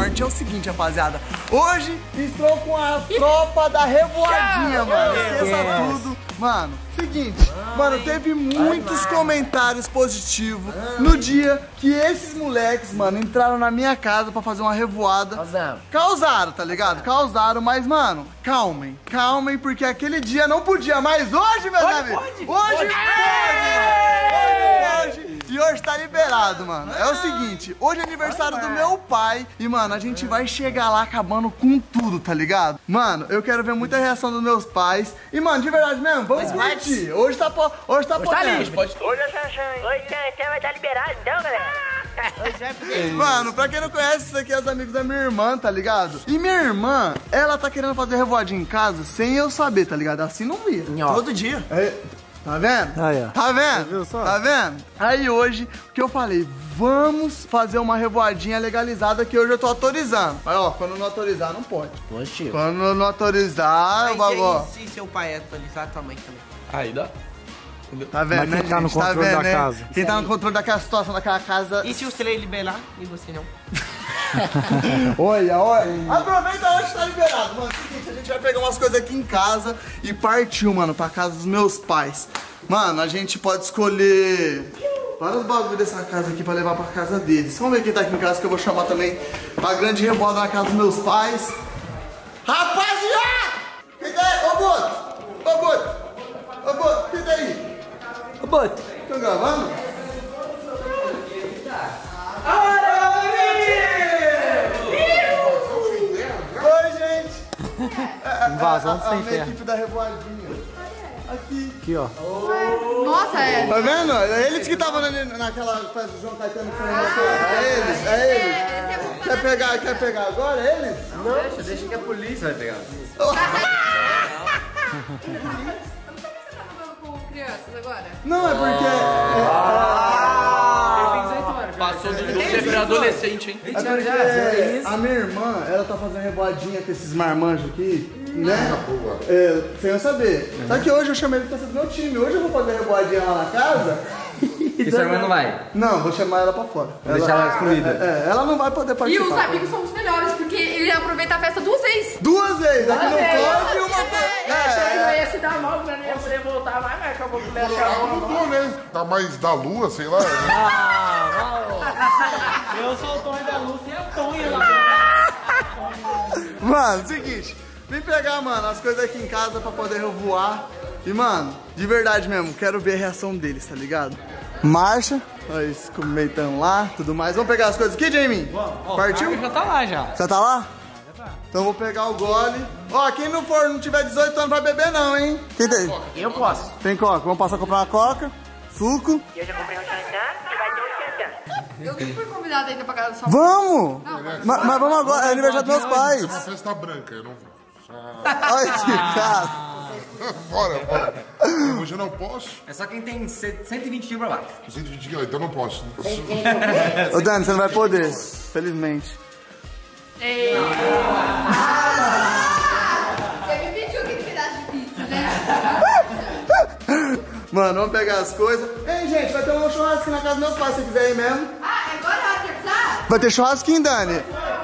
forte. É o seguinte, rapaziada. Hoje estou com a tropa da revoadinha, mano. Esqueça tudo. Mano, seguinte, mano, teve muitos comentários positivos no dia que esses moleques, mano, entraram na minha casa pra fazer uma revoada. Causaram, tá ligado? Causaram, mas, mano, calmem, porque aquele dia não podia, mas hoje, meus amigos, hoje pode. E hoje tá liberado, mano. É o seguinte, hoje é aniversário do meu pai e, mano, a gente vai chegar lá acabando com tudo, tá ligado? Mano, eu quero ver muita reação dos meus pais. E, mano, de verdade mesmo, vamos curtir. Hoje tá podendo. Hoje é Xaxã. Hoje você vai estar liberado, então, galera. Mano, pra quem não conhece, isso aqui é os amigos da minha irmã, tá ligado? E minha irmã, ela tá querendo fazer revoadinha em casa sem eu saber, tá ligado? Assim não ia. Todo dia. Tá vendo? Tá vendo? Tá vendo? Aí hoje, o que eu falei? Vamos fazer uma revoadinha legalizada que hoje eu tô autorizando. Mas ó, quando não autorizar, não pode. Positivo. Quando não autorizar, o bagulho. E se seu pai é atualizar, tua mãe também? Aí dá. Tá vendo, né, quem tá no gente? controle vendo, da né? casa? Quem tá no controle daquela situação, daquela casa... E se o Slay liberar e você não? Olha. Aproveita hoje que tá liberado, mano. Seguinte, a gente vai pegar umas coisas aqui em casa e partiu, mano, pra casa dos meus pais. Mano, a gente pode escolher vários bagulhos dessa casa aqui pra levar pra casa deles. Vamos ver quem tá aqui em casa, que eu vou chamar também a grande revoada na casa dos meus pais. Rapaziada! Quem tá aí? Ô, Boto, quem tá aí? Ô, Boto. Tô gravando? Oi, gente! Invasão a sem minha terra. equipe da revoadinha. Aqui. Aqui, ó. Nossa, é. Tá vendo? É eles que estavam naquela festa do João Caetano. É eles. Quer pegar agora? É eles? Não, deixa que a polícia vai pegar. Crianças agora? Não, é porque... Passou do jogo pra adolescente, hein? É porque a minha irmã, ela tá fazendo revoadinha com esses marmanjos aqui, né? Sem eu saber. Só que hoje eu chamei ele pra ser do meu time. Hoje eu vou fazer revoadinha lá na casa. E sua irmã não vai? Não, vou chamar ela pra fora. Vou deixar ela excluída. Ela não vai poder E participar. os amigos são os melhores, porque ele aproveita a festa 2 vezes. 2 vezes, aqui não pode e uma Achei que não ia se dar mal, pra não ia poder voltar mais, mas acabou que me achou. Mudou, né? Tá mais da lua, sei lá. Eu sou o Tonho da Lúcia e é o Tonho lá. Mano, seguinte, vem pegar, mano, as coisas aqui em casa pra poder revoar. E, mano, de verdade mesmo, quero ver a reação deles, tá ligado? Marcha, nós comentando lá, tudo mais. Vamos pegar as coisas aqui, Jamie? Partiu? Já tá lá, já. Já tá lá? Então eu vou pegar o gole. Ó, quem não tiver 18 anos vai beber não, hein? Quem tem? Eu posso. Tem coca, vamos passar a comprar uma coca, suco. Eu já comprei um Xaxã e vai ter um Xaxã. Eu nem fui convidada ainda pra casa da sua mãe. Vamos! Mas vamos agora, é aniversário dos meus É uma pais. festa branca, eu não vou. Olha que cara. Bora. Hoje eu não posso. É só quem tem 120 quilos pra baixo. 120 quilos, então eu não posso. Ô Dani, você não vai poder, felizmente. Ei. Você me pediu aquele pedaço de pizza, né? Mano, vamos pegar as coisas. Ei, gente, vai ter um churrasquinho na casa dos meus pais, se quiser ir mesmo. Ah, é agora que precisar? Vai ter churrasquinho, Dani.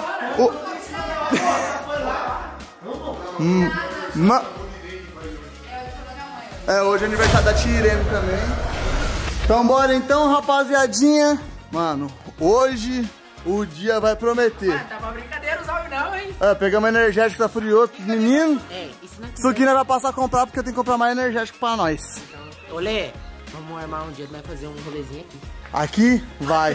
Hoje é aniversário da tia Irene também. Então bora então, rapaziadinha. Mano, hoje o dia vai prometer. Ah, tá pra brincadeira os homens não, hein? Pegamos energético da Furioso pros meninos. Isso não é Isso aqui nós vamos passar a comprar porque eu tenho que comprar mais energético pra nós. Olê, vamos armar um dia, nós fazer um rolezinho aqui. Aqui? Vai.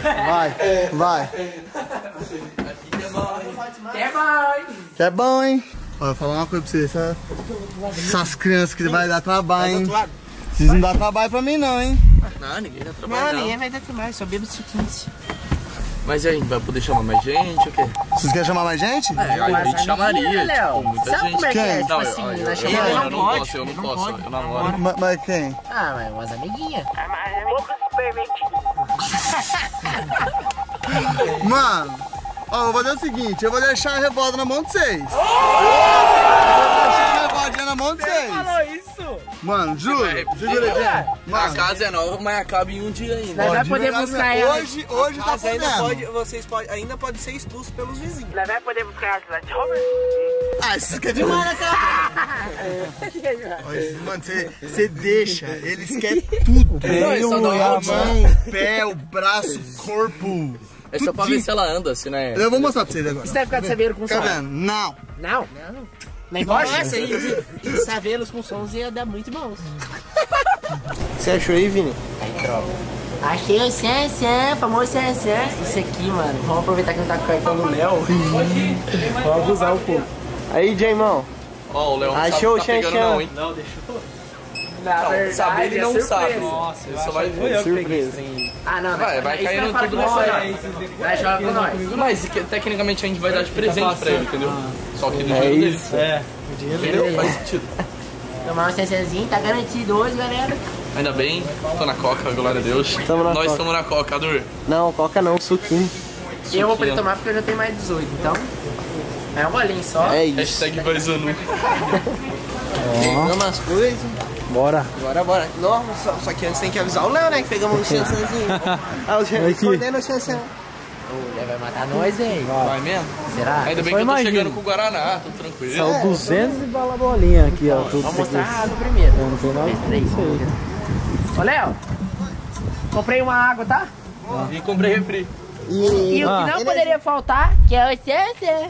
Que é bom, hein? Ó, eu vou falar uma coisa pra vocês. Essas crianças que vai dar trabalho, hein? Vocês não dão trabalho pra mim não, hein? Não, ninguém dá trabalho. Não, ninguém vai dar trabalho, só bebo suquinhos. Mas e aí, vai poder chamar mais gente ou quê? Vocês querem chamar mais gente? A gente chamaria, tipo, muita Sabe gente. como é que é? Quem? Tipo Não, assim, eu nós chamamos... não posso, eu namoro. Mas quem? Ah, mas umas amiguinhas. Poucos permitidos. Mano, ó, eu vou fazer o seguinte, eu vou deixar a revolta na mão de vocês. Eu vou deixar a revolta na mão de vocês. Falou isso? Mano, juro. Segura, Jenny. A casa é nova, mas acaba em um dia ainda. Nós vai poder buscar ela. Hoje tá podendo. Vocês ainda podem ser expulsos pelos vizinhos. Nós vai poder buscar ela lá de Robert. Ah, isso aqui é demais, né, cara? Mano, você deixa, eles querem tudo. Não, é só dar uma mão, o pé, o braço, o corpo. É só pra ver se ela anda, se não é. Eu vou mostrar pra vocês agora. Você deve ficar de saveiro com som. Tá vendo? Não. Não. Nem pode? Nossa, e savelos com sons ia dar muito bom. Você achou aí, Vini? Achei o Sansan, famoso Sansan. Isso aqui, mano. Vamos aproveitar que não tá com o cartão do Léo. Vamos abusar um pouco. Aí, Jaimão. Ó, o Léo não Achou sabe que tá o pegando Xanxan. não, hein? Não, deixou. Na verdade, Saber ele não sabe. Nossa, Ele só vai ver. eu que peguei Surpresa. esse trem. Ah, não. Vai isso caindo não fala tudo com nessa nós. aí. Vai jogar com nós. Mas tecnicamente a gente vai dar de presente pra ele, entendeu? Só que do jeito dele. É, o dinheiro Entendeu? Faz sentido. Tomar um Sansanzinho, tá garantido hoje, galera. Ainda bem, tô na Coca, glória a Deus. Tamo na Nós Coca. estamos na Coca, Ador. Não, coca não, suquinho. E eu vou poder tomar porque eu já tenho mais de 18, então. É um golinho só. É isso. Hashtag Varizanu. Pegamos as coisas. Bora. Bora. Nossa, só que antes tem que avisar o Léo, né? Que pegamos um chançãozinho. Ah, o Jean escondendo o chançã. Ele vai matar nós, hein? Vai mesmo? Será? Ainda bem que eu tô chegando com o Guaraná, tô tranquilo. São 200 e bala bolinha aqui, ó. Tudo Vamos isso aqui. mostrar a água primeiro. Não tem nada disso aí. Ô, Léo. Comprei uma água, tá? E comprei refri. E o que não poderia faltar, que é o Sansan.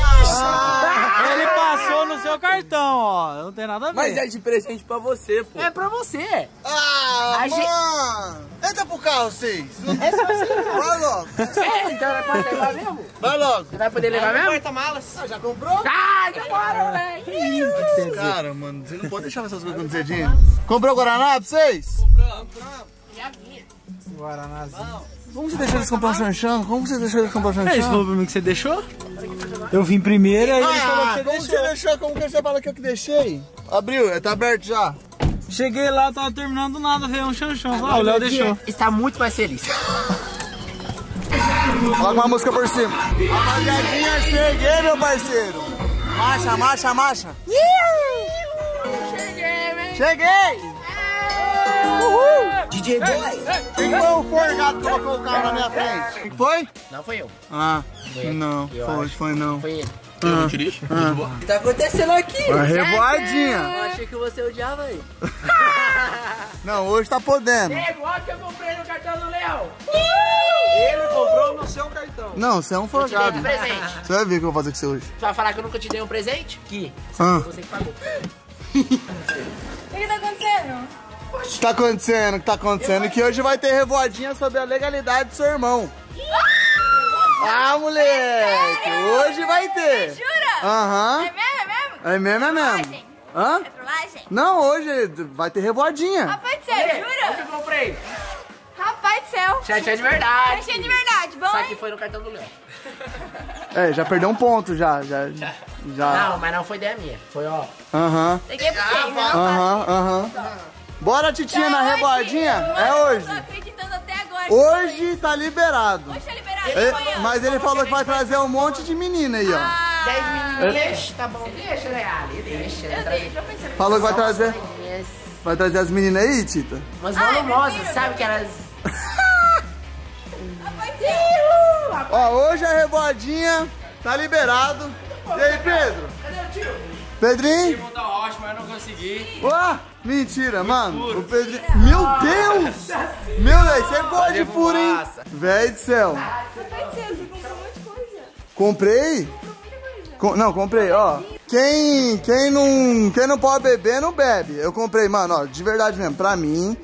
Ele passou no seu cartão, ó. Não tem nada a ver. Mas é de presente pra você, pô. É pra você. Ah, A gente- mano. Entra pro carro, vocês. É só assim. Vai logo. É, então vai poder levar mesmo? Vai logo. Você vai poder levar mesmo? Porta-malas. Já comprou? Ah, demora, moleque. Cara, mano, você não pode deixar essas coisas acontecer, Dinho. Comprou Guaraná pra vocês? Como você deixou eles comprar um chanchão? Como você deixou eles comprar um chanchão? Ele falou pra mim que você deixou? Eu vim primeiro e aí ele falou que você como deixou. você deixou? Como que você fala que eu que deixei? Abriu, tá aberto já. Cheguei lá, tava terminando nada, veio um chanchão. Ah, o Léo deixou. Está muito mais feliz. Coloca uma música por cima. Rapaziadinha, cheguei, meu parceiro. Marcha. Cheguei, velho. Cheguei! DJ Boy. Quem foi o forgado que colocou o carro na minha frente? Quem foi? Não foi eu. Ah, ele. não, Eu foi não. Foi ele. Eu não dirige? O que tá acontecendo aqui? Uma revoadinha. Eu achei que você odiava aí. Não, hoje tá podendo. É igual que eu comprei no cartão do Léo. Ele comprou no seu cartão. Não, você é um Te dei forgado. de presente. Você vai ver o que eu vou fazer com você hoje. Você vai falar que eu nunca te dei um presente? Que? Ah. Você que pagou. O que tá acontecendo? O que tá acontecendo? Que hoje vai ter revoadinha sobre a legalidade do seu irmão. Ah, moleque! Hoje vai ter. Jura? Aham. É mesmo? É mesmo, é mesmo. Trollagem? Hã? É trollagem? Não, hoje vai ter revoadinha. Rapaz do céu, O que jura? eu comprei? Rapaz do céu. Chat é de verdade. Achei de verdade, bom, Só que hein? foi no cartão do Léo. É, já perdeu um ponto já. Não, mas não foi ideia minha. Foi, ó. Aham. Peguei pra vocês, né? Aham. Bora, titinha, na revoadinha? É hoje. Tô acreditando até agora. Hoje tá liberado. Hoje é liberado. Mas ele falou que vai trazer um monte de menina aí, ó. 10 menininhas. Tá bom. Deixa, né, Ali? Deixa. Falou que vai trazer. Vai trazer as meninas aí, Tita? Umas volumosas, sabe que elas... Ó, hoje a revoadinha tá liberado. E aí, Pedro? Cadê o tio? Pedrinho? Tá ótimo, mas eu não consegui. Ué, mentira, mano. O Pedrinho. Meu Deus! Meu Deus, você gosta de furo, hein? Véi do céu. Rapaz do céu, você comprou um monte de coisa. Comprei? Não, comprei, ó. Quem não pode beber, não bebe. Eu comprei, mano, ó, de verdade mesmo. Pra mim.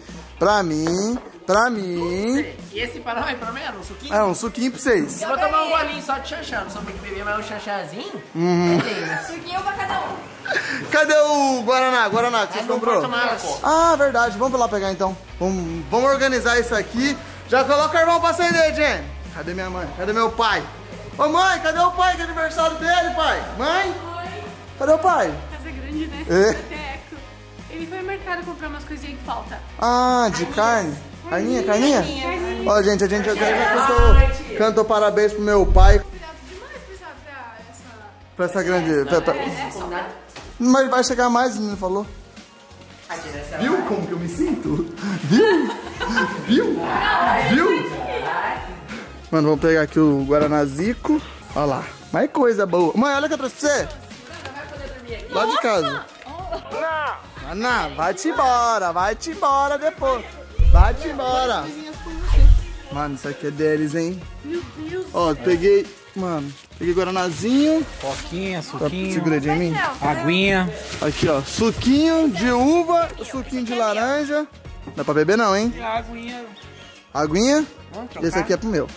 E esse para nós, pelo menos, um suquinho? É, um suquinho pra vocês. Eu vou tomar um golinho só de chanchá, não sou muito beber, mas um chanchazinho. Suquinho pra cada um. Cadê o Guaraná? Guaraná que vocês comprou? Ah, verdade. Vamos lá pegar então. Vamos organizar isso aqui. Já coloca o carvão pra acender, Jenny. Cadê minha mãe? Cadê meu pai? Ô mãe, cadê o pai? Que é aniversário dele, pai? Mãe? Cadê o pai? Casa grande, né? É. Boteco. Ele foi ao mercado comprar umas coisinhas que falta. Ah, de carne? Carninha? Ó, gente, a gente cantou parabéns pro meu pai. Cuidado demais pra essa... Pra essa grande... Mas vai chegar mais, ele falou. Viu como que eu me sinto? Viu? Viu? Viu? Mano, vamos pegar aqui o Guaranazico. Olha lá. Mais coisa boa. Mãe, olha o que eu trouxe pra você. Lá de casa. Não, vai-te embora depois. Vai-te embora. Mano, isso aqui é deles, hein? Meu Deus. Ó, peguei, mano, peguei guaranazinho. Coquinha, suquinho. Segura aí em mim. Aguinha. Aqui, ó, suquinho de uva, suquinho de laranja. Não dá pra beber não, hein? Aguinha. Aguinha. Esse aqui é pro meu.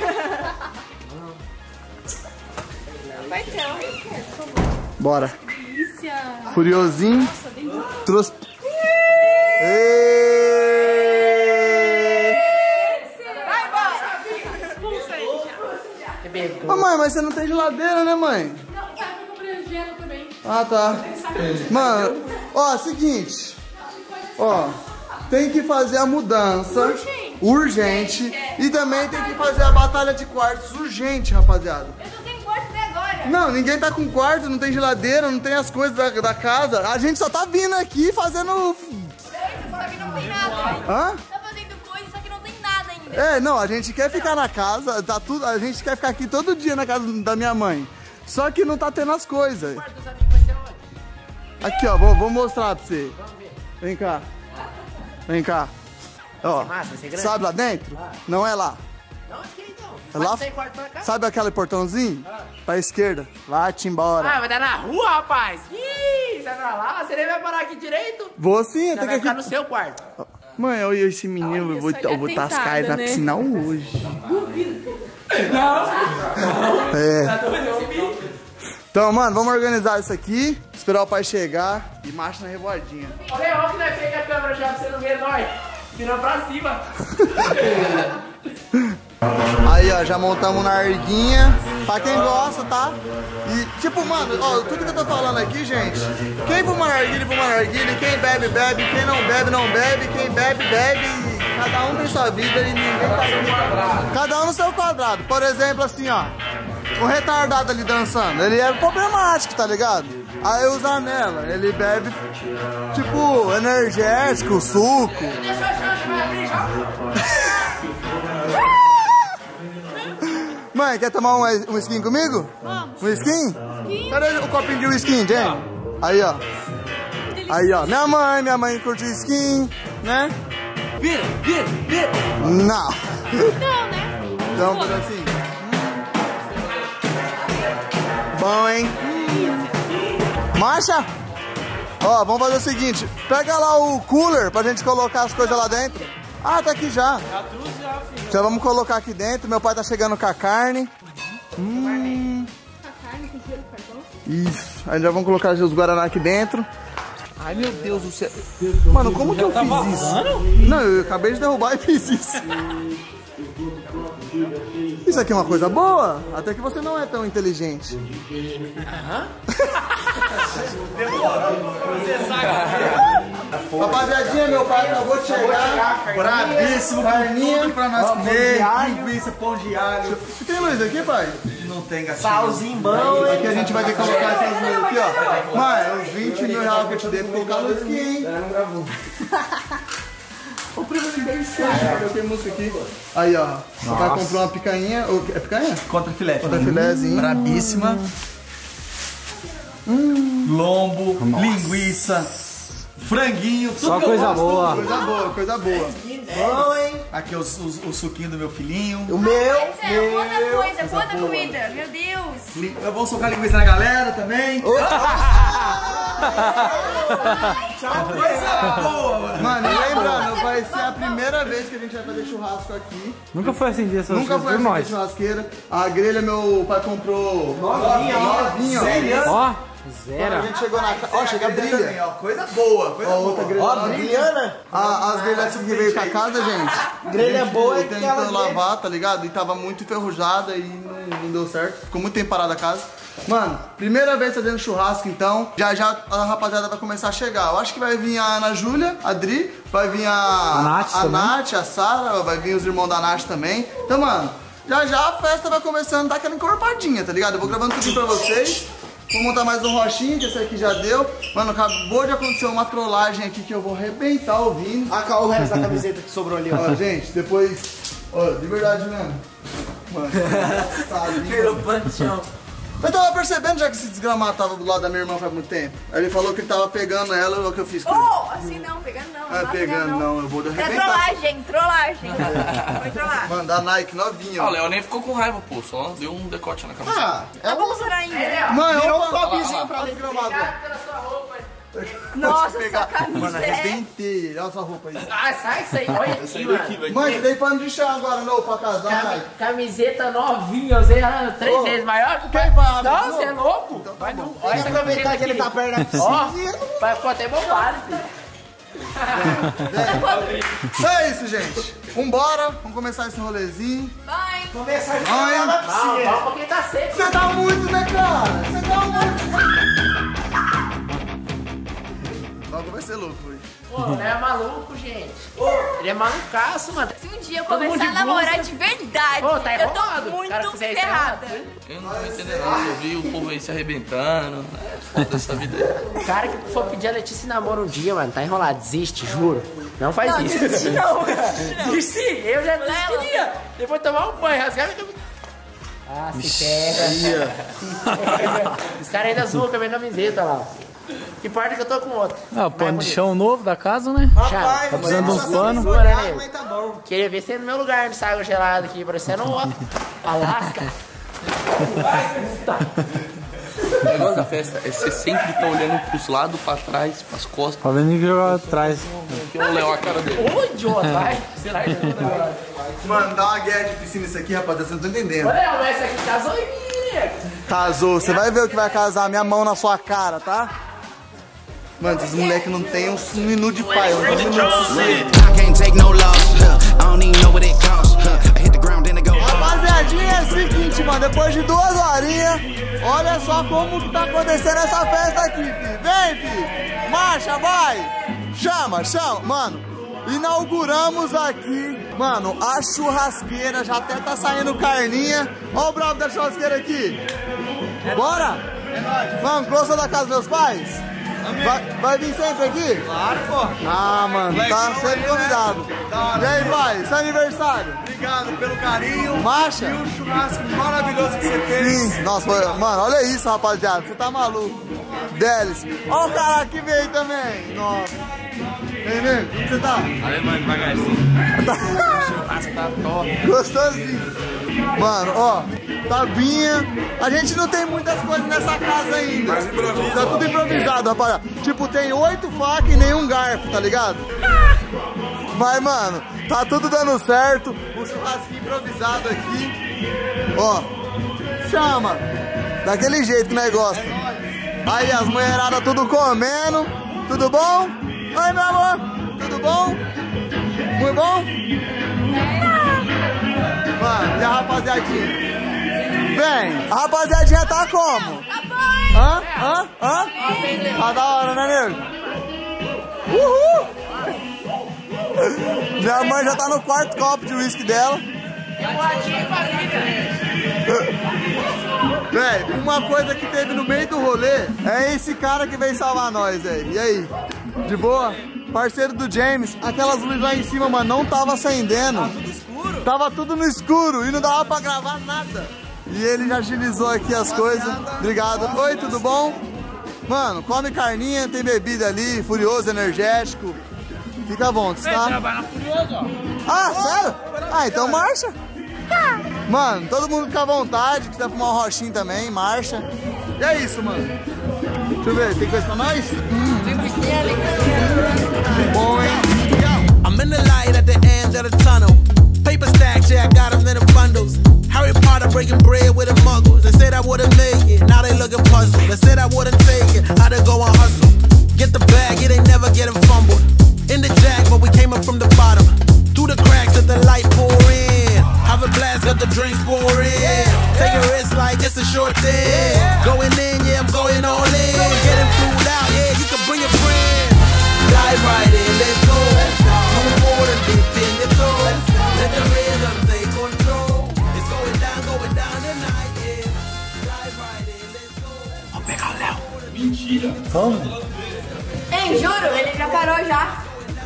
Vai ser. Bora. Delícia. Furiosinho. Nossa, delícia. Trouxe... Vai embora. Expulsa ele já. Ô, mãe, mas você não tem geladeira, né, mãe? Não, tá, eu comprei gelo também. Ah, tá. Mano, ó, seguinte. Ó, tem que fazer a mudança urgente. E também tem que fazer a batalha de quartos urgente, rapaziada. Eu tô sem quarto até agora. Não, ninguém tá com quarto, não tem geladeira, não tem as coisas da casa. A gente só tá vindo aqui fazendo... Só que não tem nada. Hã? Tá fazendo coisa, só que não tem nada ainda. É, não, a gente quer ficar na casa, tá tudo, a gente quer ficar aqui todo dia na casa da minha mãe. Só que não tá tendo as coisas. Aqui, ó, vou mostrar pra você. Vem cá. Vem cá. Ó, sabe lá dentro? Não é lá. É lá. Sabe aquele portãozinho? Pra esquerda. Vai-te embora. Ah, vai dar na rua, rapaz. Ih, sai pra lá. Você nem vai parar aqui direito? Vou sim, Você tem vai que ficar no seu quarto. Mãe, olha esse menino, eu vou tascar ele na piscina hoje. É. Então, mano, vamos organizar isso aqui, esperar o pai chegar e marcha na revoadinha. Olha, ó que nós pega a câmera já pra você não ver nós. Virando pra cima. Aí, ó, já montamos na arguinha, pra quem gosta, tá? E, tipo, mano, ó, tudo que eu tô falando aqui, gente, quem fuma narguilha, quem bebe, bebe, quem não bebe, não bebe, quem bebe, bebe, cada um tem sua vida e ninguém tá... Cada um no seu quadrado. Por exemplo, assim, ó, o retardado ali dançando, ele é problemático, tá ligado? Aí o Zanella, ele bebe, tipo, energético, suco. Mãe, quer tomar um skin comigo? Vamos. Um skin? Cadê o copinho de whisky, gente? Aí, ó. Aí, ó. Minha mãe curte skin, né? Vira. Não. Não, né? Então, por assim. Bom, hein? Marcha? Ó, vamos fazer o seguinte. Pega lá o cooler pra gente colocar as coisas lá dentro. Ah, tá aqui já. Já vamos colocar aqui dentro. Meu pai tá chegando com a carne. A carne com gelo, cartão? Isso. Aí já vamos colocar os guaraná aqui dentro. Ai, meu Deus do céu. Mano, como que eu fiz isso? Não, eu acabei de derrubar e fiz isso. Isso aqui é uma coisa boa. Até que você não é tão inteligente. Rapaziadinha, meu pai acabou de chegar. Brabíssimo, Carninha tudo pra nós comer. linguiça, pão de alho. Você tem luz aqui, pai? Não tem gatinho. Salzinho bom, hein? Aqui a gente vai ter que colocar essas luzes aqui, ó. Mãe, uns 20 mil reais que eu te dei pra colocar a luz aqui, hein? O primo de bem sério, eu tenho música aqui. Aí, ó. Você vai comprar uma picanha. É picanha? Contra filé. Contra filézinho. Brabíssima. Lombo, linguiça, franguinho, tudo Só que eu coisa gosto. boa. Coisa boa, coisa boa. Bom, hein? Aqui o suquinho do meu filhinho. O meu. Quanta comida, meu Deus. Eu vou socar linguiça na galera também. Coisa boa, mano. Mano, e lembrando, vai ser a primeira vez que a gente vai fazer churrasco aqui. Nunca foi assim dessa Nunca foi assim de churrasqueira. A grelha meu pai comprou novinha, ó. Ó, Quando a zero. gente chegou na casa. Ó, chega a brilha. Também, ó, coisa boa, coisa boa. Outra grelha. Ó, brilhando. As grelhas que veio com a casa, gente. Grelha boa é Eu aquela tentando grelha. lavar, tá ligado? E tava muito enferrujada e não deu certo. Ficou muito tempo parada a casa. Mano, primeira vez fazendo churrasco, então. Já a rapaziada vai começar a chegar. Eu acho que vai vir a Ana Júlia, a Dri, vai vir a Nath, a Sara, vai vir os irmãos da Nath também. Então, mano, já a festa vai começando a dar aquela encorpadinha, tá ligado? Eu vou gravando tudo pra vocês. Vou montar mais um rochinho, que esse aqui já deu. Mano, acabou de acontecer uma trollagem aqui que eu vou arrebentar o Vini. Ah, o resto da camiseta que sobrou ali, ó. Ó, gente, depois... Ó, de verdade mesmo. Mano, Virou panteão. eu tava percebendo já que esse desgramado tava do lado da minha irmã faz muito tempo. Aí ele falou que ele tava pegando ela, o que eu fiz com ele. Oh, assim não, pegando não. Ah, pegando não, eu vou É arrebentar. trollagem. Foi trollar. Mano, da Nike novinha. Ah, o ó. Léo nem ficou com raiva, pô. Só deu um decote na cabeça. Ah, Tá bom usar ainda. Mano, virou um opa, copizinho pra olha o desgramado. Nossa, Pegar. essa camisa Mano, é... arrebentei. Olha sua roupa aí. Ah, sai isso aí. Olha aqui, mano. Mãe, você tem pano de chão agora, não, pra casar, Nike. Camiseta novinha, usei ela 3 vezes maior que o pai. parar, Não, não? você é louco. Vai não. Olha essa camiseta que ele tá perto da piscina. Ó, vai ficar até bombado, filho. É isso, gente. Vambora, vamos começar esse rolezinho. Vai. Começar a Ai, jogar na Não, piscina. vamos porque tá seco. Você tá muito, né, cara? Você tá muito. Logo vai ser louco hoje. Pô, ele é maluco, gente. Ele é malucaço, mano. Se um dia eu Todo mundo começar a de namorar blusa. de verdade, Ô, tá eu enrolado. tô O cara muito fizer isso ferrada. Eu não tô entendendo nada. Eu vi o povo aí se arrebentando. É foda essa vida aí. O cara que for pedir a Letícia em namoro um dia, mano, tá enrolado. Desiste, juro. Não faz isso. desiste não. Desiste sim, eu já desistiria. Depois de tomar um banho, rasgar minha camisa. Ah, se pega. Os caras ainda zoam com a minha camiseta lá. Que parte que eu tô com outra. Ah, pano de chão novo da casa, né? Já. Tá precisando de uns panos. Mas tá bom. Queria ver você no meu lugar, de água gelada aqui, parecendo um Alasca. O negócio da festa é você sempre tá olhando pros lados, pra trás, pras costas. Tá vendo que jogar atrás. Que o Léo a cara dele. Ô, idiota, vai. Será que eu tô Mano, dá uma guerra de piscina isso aqui, rapaziada, vocês não estão entendendo. Olha, mas essa aqui casou em mim, né? Casou, você vai ver o que vai casar, minha mão na sua cara, tá? Mano, esses moleques não tem um minuto de pai, um minuto de sossego. Rapaziadinha, é o seguinte, mano, depois de 2 horinhas, olha só como que tá acontecendo essa festa aqui, filho. Vem, filho, marcha, vai, chama, mano, inauguramos aqui, mano, a churrasqueira, já até tá saindo carninha, ó o bravo da churrasqueira aqui, bora? É nóis. Vamos, grossa da casa dos meus pais? Vai vir sempre aqui? Claro, pô. Ah, mano, tá sempre convidado. E aí, pai, seu aniversário? Obrigado pelo carinho. Marcha? E o churrasco maravilhoso que você fez. Sim, nossa, mano, olha isso, rapaziada, você tá maluco. Délice. Ó o cara que veio também. Nossa. Vem, nego, como você tá? Alemão, devagarzinho. O churrasco tá top. Gostosinho. Mano, ó, tabinha. A gente não tem muitas coisas nessa casa ainda. Tá tudo improvisado, rapaziada. Tipo, tem 8 facas e nenhum garfo, tá ligado? Mas, mano, tá tudo dando certo. O churrasquinho improvisado aqui. Ó, chama. Daquele jeito que nós gosta. Aí, as mulheradas tudo comendo. Tudo bom? Oi, meu amor. Tudo bom? Muito bom? Mano, e a rapaziadinha? Vem, a rapaziadinha tá como? Tá bom. Hã? Tá da hora, né, nego? Uhul! Minha mãe já tá no 4º copo de uísque dela. Véi, uma coisa que teve no meio do rolê é esse cara que veio salvar nós, velho. E aí? De boa? Parceiro do James, aquelas luzes lá em cima, mano, não tava acendendo. Tava tudo escuro? Tava tudo no escuro e não dava pra gravar nada. E ele já agilizou aqui as coisas. Obrigado. Oi, tudo bom? Mano, come carninha, tem bebida ali, Furioso, energético. Fica bom, tá? Ah, sério? Ah, então marcha. Mano, todo mundo fica à vontade, quiser fumar um rochinho também, marcha. E é isso, mano. Deixa eu ver, tem coisa pra nós? Bom, hein? I'm in the light at the end of the tunnel. Paper stacks, yeah, I got them in the bundles. Harry Potter breaking bread with the muggles. They said I wouldn't make it, now they looking puzzled. They said I wouldn't take it, I to go and hustle. Get the bag, it ain't never getting fumbled. In the jack, but we came up from the bottom. Through the cracks that the light pour in. Have a blast, got the drinks pour in. Take a risk like it's a short thing. Going in, yeah, I'm going all in. Getting flued out, yeah, you can bring a friend. Dive right in, let's go. Move forward and dip in your toes. Let the rhythm take control. It's going down tonight, yeah. Dive right in, let's go. Mentira. Vamos. Ei, juro, ele já parou já.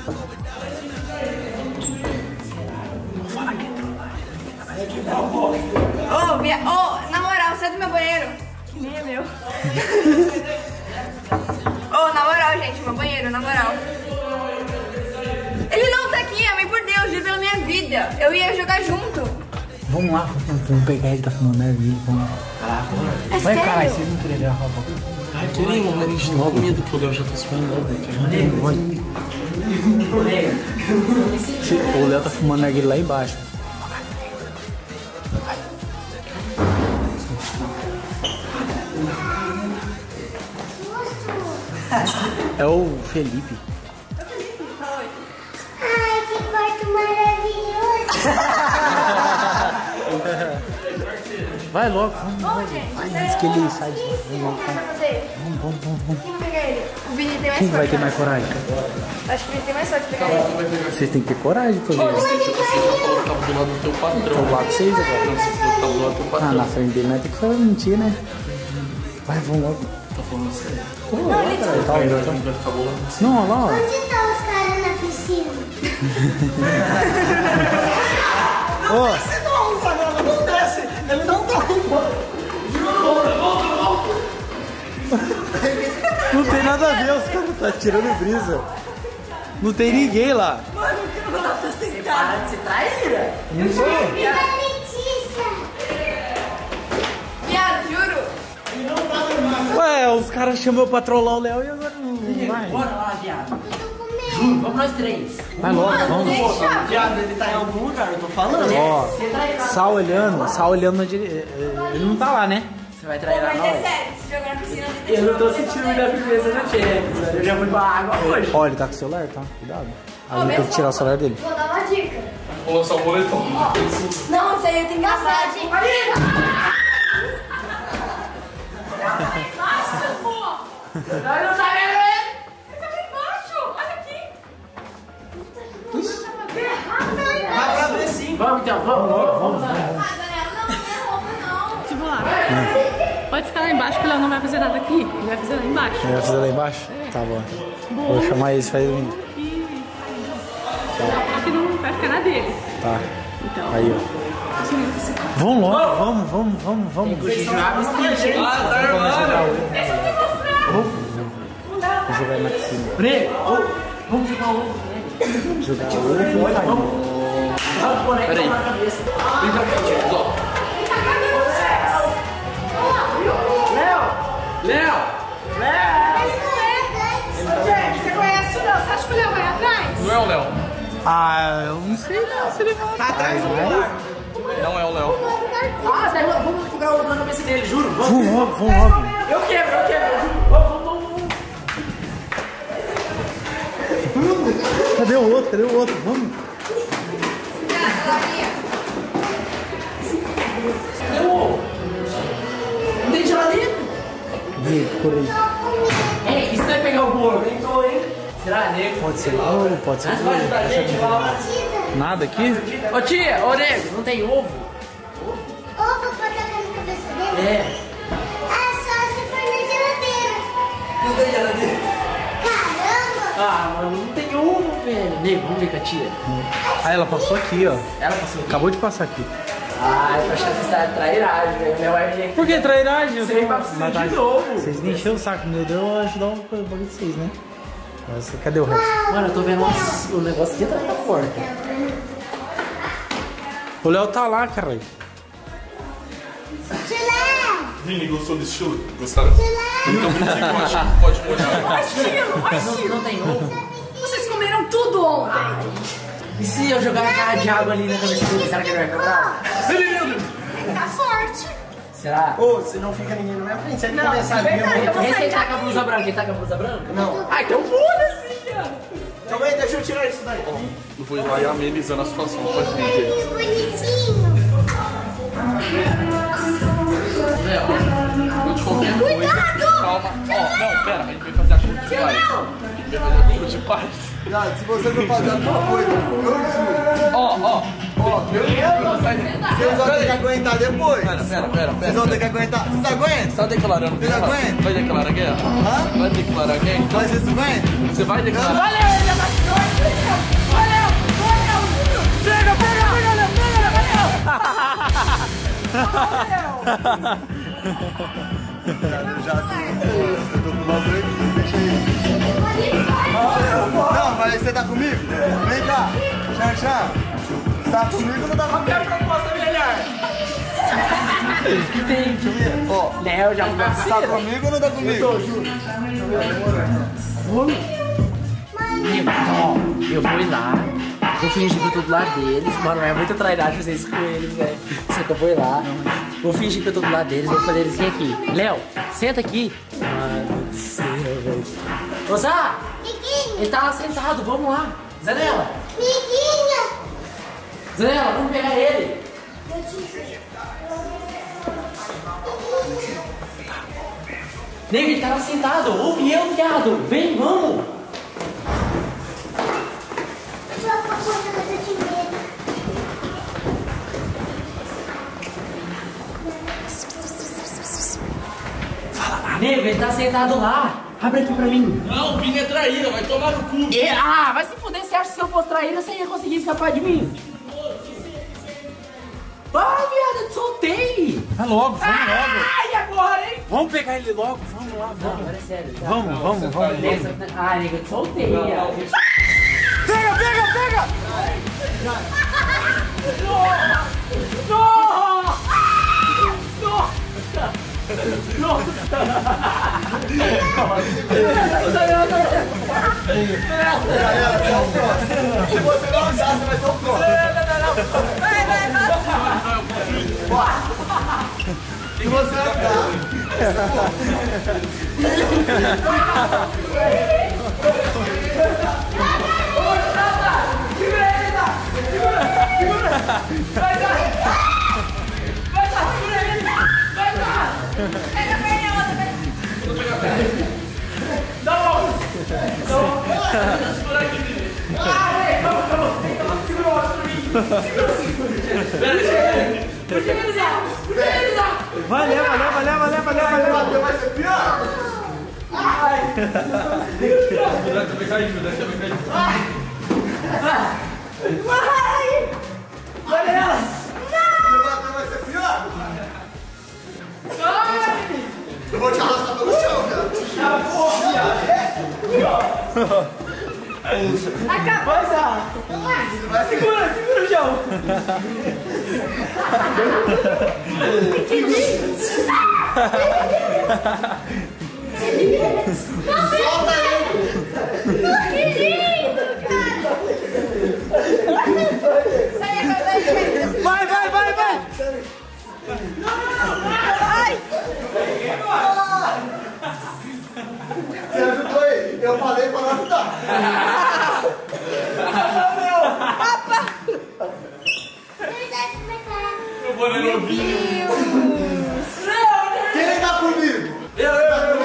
Ô, na moral, sai do meu banheiro. Que nem é meu. Ô, na moral, gente, meu banheiro, na moral. Ele não tá aqui, amém, por Deus, juro pela minha vida. Eu ia jogar junto. Vamos lá, vamos pegar ele, tá falando merda ali, vamos. É vai, sério? caralho, vocês não queriam ver a roupa. Ai, queriam, mas a gente não com medo que o Léo já tá suando logo. O Léo tá fumando narguilha lá embaixo. É o Felipe. Ai, que quarto maravilhoso! Vai logo, vamos. gente, Vai antes que ele sai de lá. Quem vai pegar ele? O Vini tem mais Quem sorte. vai ter mais coragem? Acho que o Vini tem mais sorte de pegar ele. Vocês têm que ter coragem pra ver. Você já falou que tava do lado do teu patrão. Tô lá com vocês agora. Não, você falou que tava do lado do teu patrão. Ah, na frente dele nós tem que fazer mentir, né? Vai, vamos logo. Tá falando sério? Pô, lá, cara, tá Aí olhando. a gente vai ficar bolando. Não, olha lá, ó. Onde estão os caras na piscina? Ó, Não desce, ele não tá embora. não tem nada a ver, os caras tá tirando brisa. Não tem ninguém lá. Mano, o que eu vou dar sentada? Para de ser traíra. Não sou. E a Letícia? Viado, juro. Ué, os caras chamam pra trollar o Léo e agora não vai. Bora lá, viado. Vamos nós três. Vai logo, vamos. Viado, ele tá em algum lugar, eu tô falando. Ó, Sal olhando na direita. Ele não tá lá, né? Você vai Pô, trair mas nós. é sério, se jogar na piscina, ele Eu não tô sentindo muita firmeza no Champions. Eu já fui pra água hoje. Ó, ele tá com o celular, tá? Cuidado. Ô, Aí tem mesmo que tirar o celular dele. Vou dar uma dica. Vou lançar o boletão. Não, isso aí eu tenho que gastar. Não tá vendo ele? Ele tá lá embaixo. Olha aqui. Vai pra ver sim. Vamos então, vamos. Ah, Daniela, não é roupa, não. Tipo lá. Pode ficar lá embaixo que o Léo não vai fazer nada aqui. Ele vai fazer lá embaixo. Ele vai fazer lá embaixo? Tá bom. Vou chamar eles, faz mim. Aqui não vai ficar na dele. Tá. Então. Aí, ó. Vamos logo, vamos. Vou jogar no skate. Vou jogar na piscina. Vamos jogar o ovo. Jogar ovo. Peraí. Vem pra frente, ó. Léo! Gente, você conhece o Léo? Você acha que o Léo vai atrás? Não é o Léo. Ah, eu não sei não se ele vai. Tá atrás do lugar. Não é o Léo. Ah, vamos jogar o ovo na cabeça dele, juro. Vamos logo. Eu quebro, juro. Vamos. Cadê o outro? Vamos. Cadê o ovo? Não tem geladeira? Vem, por aí. Ei, e se nós pegar o bolo? Tentou, hein? Será, nego? Pode ser ouro, pode ser Você vai ajudar a gente lá? nada aqui? Ô tia, ô nego, não tem ovo? Ovo pra tacar na cabeça dele? É. É só se for na geladeira. Não tem geladeira. Caramba! Ah, mano, não tem ovo, velho. Nego, vamos ver com a tia. Ah, ela passou aqui, ó. Ela passou aqui. Acabou de passar aqui. Ah, eu tô achando que você tá de trairagem, velho. Meu amigo. Por que trairagem? Você vem pra piscina de novo. Vocês me encheram o saco, meu Deus, eu ajudar o bagulho de vocês, né? Mas cadê o resto? Mano, eu tô vendo o negócio aqui atrás da porta. O Léo tá lá, caralho. Vini, gostou do estilo? Gostaram? Então vamos dizer que eu acho que pode molhar. Não tem ovo? Vocês comeram tudo ontem. E se eu jogar uma cara de água ali na cabeça dele, será que ele vai quebrar? Dá sorte. Será? Ô, você não fica ninguém na minha frente. Se ele Não, começar a vir, verdade, eu vou Esse aí sair tá com a daqui. blusa branca, ele tá com a blusa branca? Não. Ah, então foda-se, viado. Calma aí, deixa eu tirar isso daí. Eu vou ir lá e amenizando a situação com a gente. Que bonitinho. Léo, eu te qualquer coisa. Cuidado! Calma. Ó, não, pera, a gente vai fazer a chuva de paz. A gente vai fazer a chuva de paz. Se você não fazer alguma coisa, eu juro. Ó, Vocês vão ter que aguentar depois. Pera. Vocês vão ter que aguentar. Vocês aguentam? Tá declarando Vocês aguentam? Vai declarar guerra? Hã? Vai declarar guerra? Mas vocês aguentam? Você vai declarar? Valeu, ele é mais doido. Valeu. Pega, Eu tô com o bagulho aqui, deixa aí. Não, mas você tá comigo? Vem cá, Xan. Você tá comigo ou não tá comigo? Qual é a proposta melhor? Que tem, deixa eu ver. Ó, Léo já mudou. Você tá comigo ou não tá comigo? Eu tô, juro. Eu vou ir lá, vou fingir que eu tô do lado deles. Mano, é muita trairagem fazer isso com eles, velho. Só que eu vou ir lá, vou fingir que eu tô do lado deles, vou fazer eles virem aqui. Léo, senta aqui. Mano do céu, velho. Ô, Zá! Ele tá lá sentado, vamos lá. Zanella! Zanella, vamos pegar ele. Nego, ele tá lá sentado. Ouve eu, viado. Vem, vamos. Fala lá. Nego, ele tá sentado lá. Abre aqui pra mim. Não, o Vini é traíra, vai tomar no cu. Vai se fuder. Você acha que se eu fosse traíra, você ia conseguir escapar de mim? Vai, viado, eu te soltei. Vai logo, vamos logo. Ai, agora, hein? Vamos pegar ele logo, vamos lá, vamos. Não, agora é sério. Tá? Vamos. Ah, nega, eu te soltei. Pega! Se você não usar, você vai ser o próximo. Vai. Se você andar. Vai, leva. Vai ser pior. Vai cair. Vai nela! Não! Vai ser pior. Eu vou te arrastar pelo chão, viado. Acabou, Zá. Segura o chão. Solta ele. Que lindo, cara. Vai. Você ajudou ele. Eu falei pra não ajudar. Eu vou ler o vídeo. Quem tá comigo? Eu.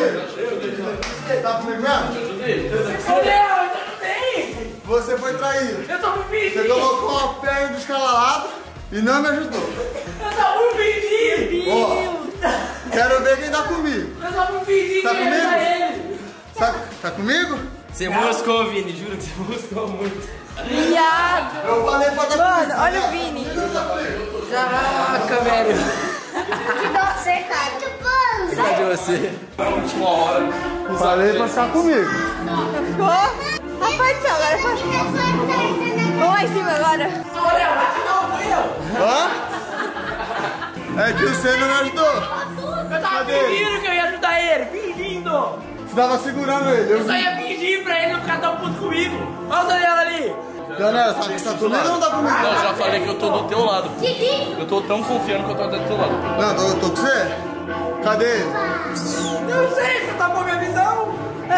Tá comigo mesmo? Eu te ajudei. Você foi traído. Eu tô me pedindo. Você colocou a perna do escalalado e não me ajudou. Eu tô me pedindo. Ó, quero ver quem tá comigo. Eu tô me pedindo. Tá comigo? Ele. Tá comigo? Você moscou, Vini, juro que você moscou muito. Viado. Eu falei pra dar Mano, olha o Vini. Caraca, velho. Que dó você, cara. Cadê você? Na última hora. Falei pra ficar comigo. Ficou? Rapaz do céu, agora faz. Vamos lá em cima agora. Olha, aqui não fui eu. Hã? É que você não me ajudou. Eu tava fingindo que eu ia ajudar ele. Fingindo. Você tava segurando ele. Eu só ia fingir pra ele não ficar tão puto comigo. Olha o Daniela ali. Janela, sabe que você tá comigo ou não tá comigo? Não, já falei que eu tô do teu lado. Eu tô tão confiando que eu tô do teu lado. Não, tô com você? Cadê ele? Não sei, você tapou minha visão?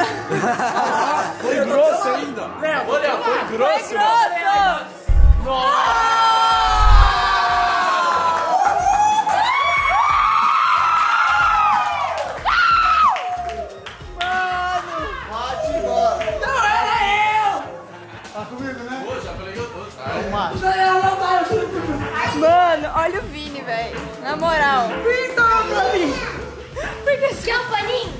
Foi grosso ainda. Léo, Olha, foi grosso. Foi grosso. Bate embora. não era eu. Tá comigo, né? Pô, já falei que eu tô. O Daniela não tá, eu juro por Na moral. Pinta pra mim. Porque Quer um paninho?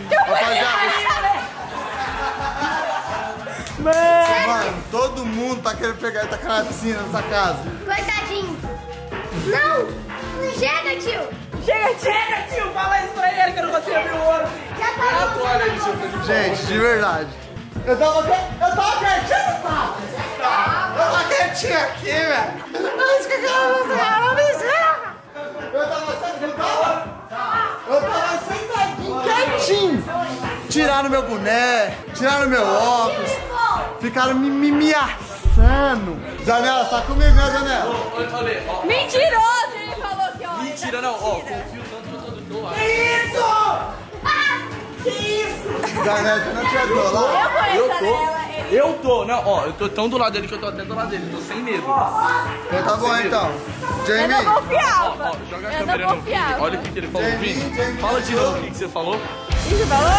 Mano, todo mundo tá querendo pegar e tacar na piscina nessa casa. Coitadinho. Não! Chega, tio! Chega, tio! Fala isso pra ele que eu não consigo abrir o olho. Já tá bom. Olha aí, seu Felipe. Gente, de verdade. Eu tava quietinho, pá. Eu tava quietinho aqui, velho. Mas que eu não me Eu tava sentadinho, quietinho. Tiraram meu boné, tiraram meu óculos. Ficaram me assando. Janela, tá comigo, né, Janela? Olha, ó. Mentiroso, ele falou que ó. Mentira, não. Ó, confio tanto que eu tô do teu lado. Que isso? Que isso? Janela, você não tirou lá? Eu conheço a dela. Eu tô, não, ó, eu tô tão do lado dele que eu tô até do lado dele, tô sem medo. Então tá bom, então. Eu Jamie. não confiava. Ó, joga a Eu câmera não no confiava. vídeo. Olha o que ele falou, Jamie, Vini. Jamie, Fala de novo o que você falou. O que você falou?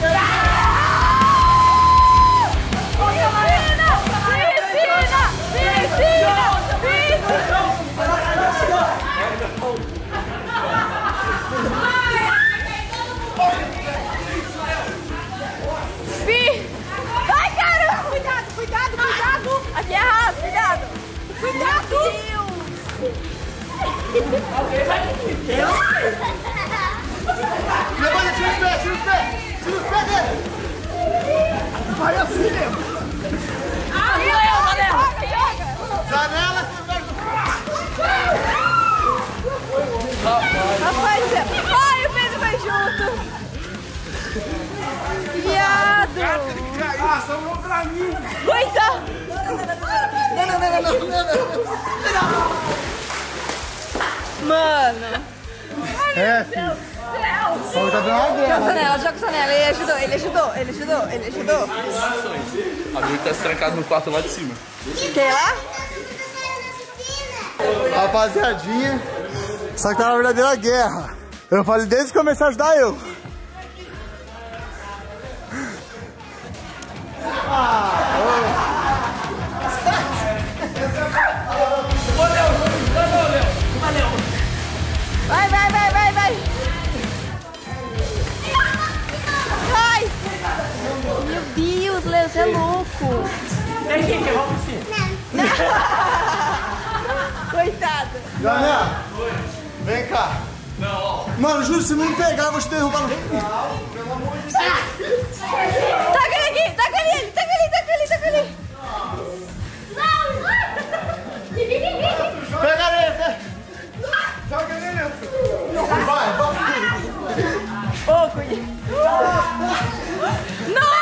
Vai, caramba! Cuidado! Aqui é raso, cuidado! Cuidado! Alguém vai me meter? Levanta, tira os pés dele! Vai assim mesmo! Janela, Rapaz, ai, o Pedro vai junto! Viado! Ah, sobrou pra mim! Coitado! Não. Mano! É, filho. Meu Deus do céu! Tá dando uma guerra. Joga essa nela, ele ajudou. A Vivi tá se trancado no quarto lá de cima. Quer lá? Rapaziadinha, só que tá na verdadeira guerra. Eu falei desde que comecei a ajudar eu. Vai! Ai! Meu Deus, Leo, você é louco! Tem que ir, vamos sim. Coitado! Janela, vem cá. Não, ó. Mano, juro, se não me pegar, eu vou te derrubar no... Taca ele aqui! Taca ele! Pega ele! Joga nele! Vai! Ô, cuidado! Não!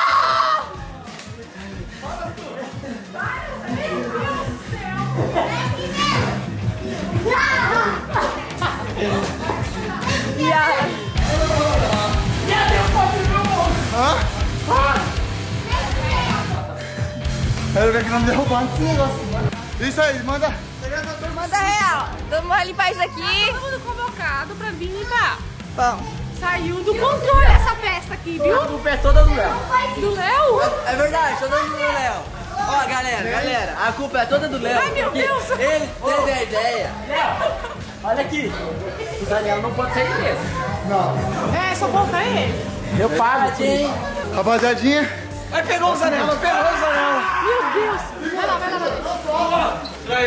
Quero ver que não me derrubar esse negócio. Isso aí, manda. Manda real. Todo mundo vai limpar isso aqui. Todo mundo convocado pra vir limpar. Bom. Saiu do controle essa festa aqui, viu? A culpa é toda do Léo. Do Léo? É verdade, toda do Léo. Ó, galera, a culpa é toda do Léo. Ai, meu Deus. Ele teve a ideia. Léo, olha aqui. O Daniel não pode sair de mesa. Não. É, só falta ele. Eu pago, hein? Rapaziadinha. Vai, pegou o Zanella. Meu Deus. Vai lá.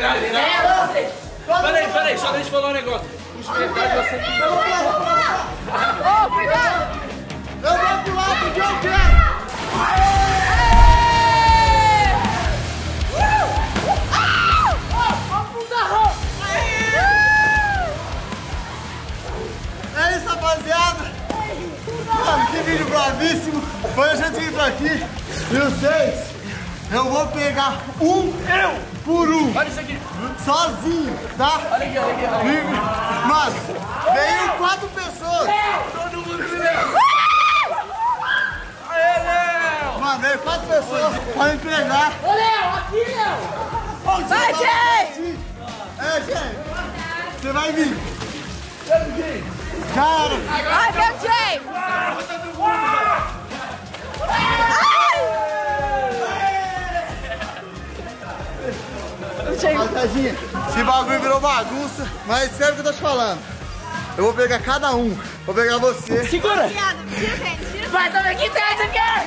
Peraí, só deixa eu falar um negócio. Os pecados você tem. Ô, cuidado. Eu vou pro lado que eu quero. É isso, rapaziada. Mano, que vídeo bravíssimo. Foi a gente vir pra aqui. E vocês, eu vou pegar por um. Olha isso aqui. Sozinho, tá? Olha aqui. Mano, veio 4 pessoas. Todo mundo se lembra. Aê, Léo. Mano, veio 4 pessoas pra me pegar. Ô, Léo, aqui, Léo. Vai, Jay. É, gente. Você vai vir. Cara. Vai, meu Jay. Rapaziadinha, Esse bagulho virou bagunça. Mas escreve o que eu tô te falando. Eu vou pegar cada um. Vou pegar você. Segura! Vai, toma aqui dentro, cara!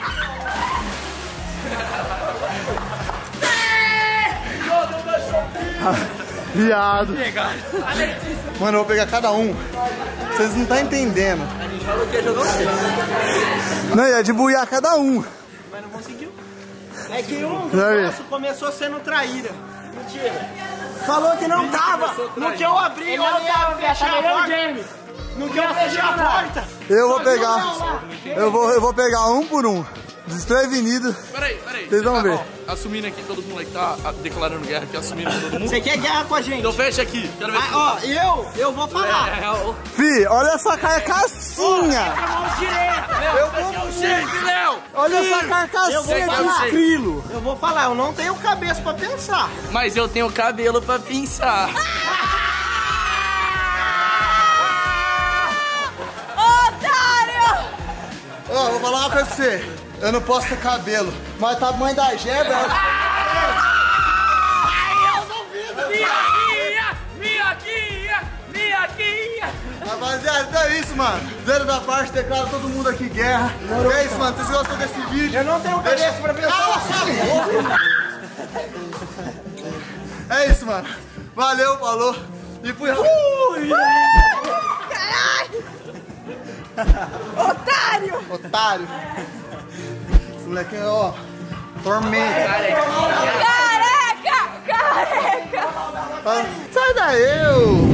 Viado. Mano, eu vou pegar cada um. Vocês não estão entendendo. A gente falou que ia jogar você. Não, ia de buiar cada um. Mas não conseguiu. É que um nosso começou sendo traíra. Mentira. Falou que não tava. No que eu abri, eu tava fechando a porta. No que eu fechei a porta. Eu vou pegar. Eu vou pegar um por um. Desprevenido. Peraí. Vocês vão ver. Ó, assumindo aqui, todos os moleques tá declarando guerra aqui, assumindo todo mundo. Você quer guerra com a gente? Então fecha aqui. Quero ver. Ó, eu vou falar. Fi, olha essa carcassinha. Eu vou jeito, Léo. Olha essa carcassinha de esquilo. Eu vou falar, eu não tenho cabeça pra pensar. Mas eu tenho cabelo pra pensar. Otário! Ó, vou falar uma coisa pra você. Eu não posso ter cabelo, mas o tamanho da jeba. Eu duvido! Minhoquinha! Rapaziada, então é isso, mano. Zero da parte, declaro todo mundo aqui guerra. É isso, mano. Vocês gostam desse vídeo? Eu não tenho cabeça pra pensar. É isso, mano. Valeu, falou. E fui. Caralho! Otário! Esse moleque é, ó, tormenta. Careca! Sai daí, eu!